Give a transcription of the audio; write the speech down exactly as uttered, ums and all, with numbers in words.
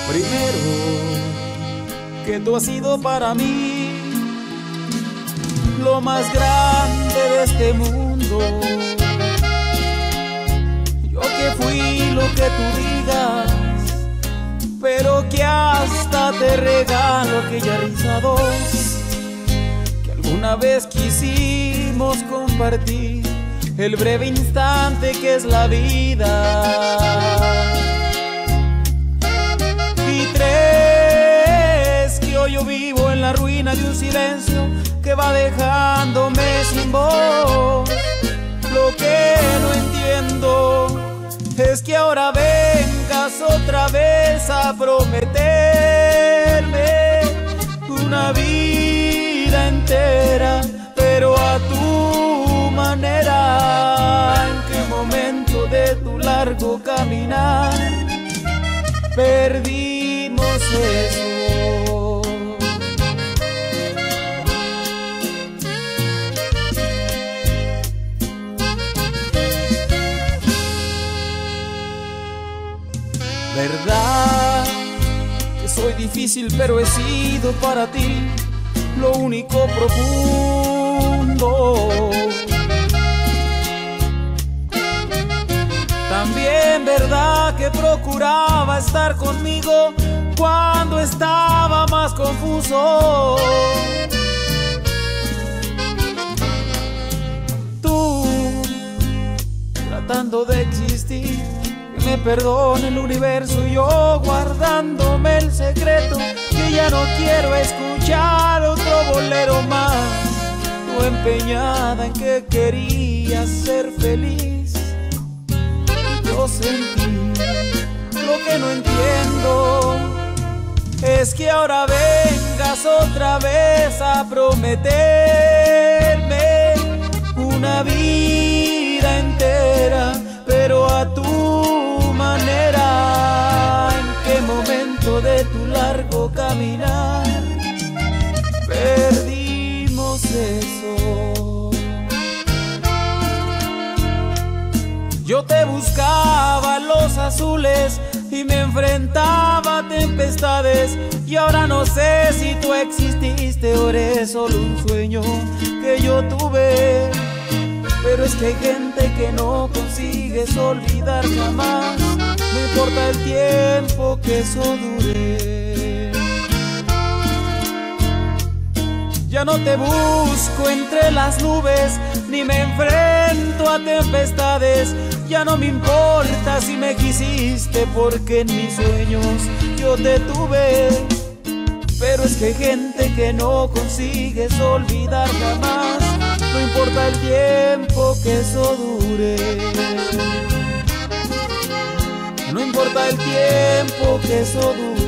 Primero, que tú has sido para mí lo más grande de este mundo. Yo que fui lo que tú digas, pero que hasta te regalo aquella risa dos que alguna vez quisimos compartir, el breve instante que es la vida. Y tres, que hoy yo vivo en la ruina de un silencio que va dejándome sin voz. Lo que no entiendo es que ahora vengas otra vez a prometerme una vida entera, pero a tu manera. ¿En qué momento de tu largo caminar perdimos eso? Verdad que soy difícil, pero he sido para ti lo único profundo. También verdad que procuraba estar conmigo cuando estaba más confuso. Tú tratando de existir, que me perdone el universo, y yo guardándome el secreto que ya no quiero escuchar otro bolero más. Tú empeñada en que querías ser feliz, y yo sentí. Lo que no entiendo es que ahora vengas otra vez a prometerme una vida entera, pero a tu manera. ¿En qué momento de tu largo caminar perdimos eso? Yo te buscaba en los azules y me enfrentaba a tempestades, y ahora no sé si tú exististe o eres solo un sueño que yo tuve. Pero es que hay gente que no consigues olvidar jamás, no importa el tiempo que eso dure. Ya no te busco entre las nubes, ni me enfrento a tempestades. Ya no me importa si me quisiste, porque en mis sueños yo te tuve. Pero es que hay gente que no consigues olvidar jamás, no importa el tiempo que eso dure. No importa el tiempo que eso dure.